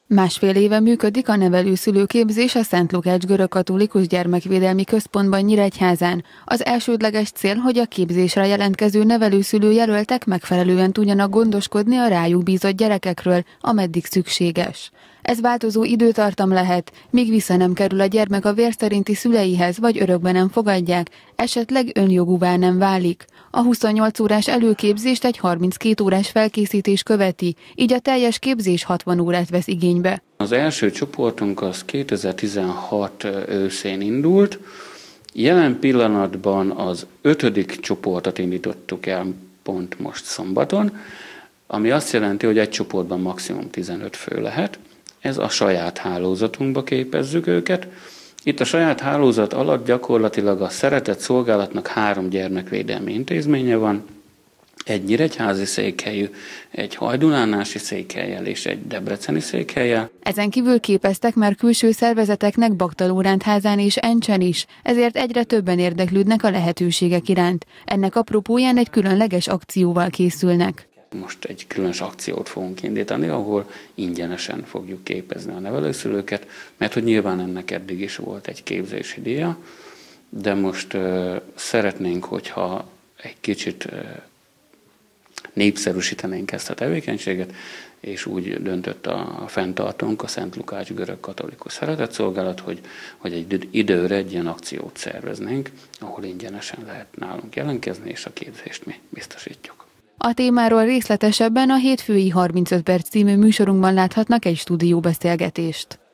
Másfél éve működik a nevelőszülőképzés a Szent Lukács Görögkatolikus Gyermekvédelmi Központban Nyíregyházán. Az elsődleges cél, hogy a képzésre jelentkező nevelőszülőjelöltek megfelelően tudjanak gondoskodni a rájuk bízott gyerekekről, ameddig szükséges. Ez változó időtartam lehet, míg vissza nem kerül a gyermek a vér szerinti szüleihez, vagy örökbe nem fogadják, esetleg önjogúvá nem válik. A 28 órás előképzést egy 32 órás felkészítés követi, így a teljes képzés 60 órát vesz igénybe. Az első csoportunk az 2016 őszén indult. Jelen pillanatban az 5. csoportot indítottuk el pont most szombaton, ami azt jelenti, hogy egy csoportban maximum 15 fő lehet. Ez a saját hálózatunkba képezzük őket. Itt a saját hálózat alatt gyakorlatilag a Szeretett Szolgálatnak 3 gyermekvédelmi intézménye van, egy nyíregyházi székhelyű, egy hajdunánási székhellyel és egy debreceni székhellyel. Ezen kívül képeztek már külső szervezeteknek Baktalórándházán és Encsen is, ezért egyre többen érdeklődnek a lehetőségek iránt. Ennek apropóján egy különleges akcióval készülnek. Most egy különös akciót fogunk indítani, ahol ingyenesen fogjuk képezni a nevelőszülőket, mert hogy nyilván ennek eddig is volt egy képzési díja, de most szeretnénk, hogyha egy kicsit népszerűsítenénk ezt a tevékenységet, és úgy döntött a fenntartónk, a Szent Lukács Görögkatolikus Szeretett Szolgálat, hogy egy időre egy ilyen akciót szerveznénk, ahol ingyenesen lehet nálunk jelentkezni, és a képzést mi biztosítjuk. A témáról részletesebben a Hétfői 35 perc című műsorunkban láthatnak egy stúdióbeszélgetést.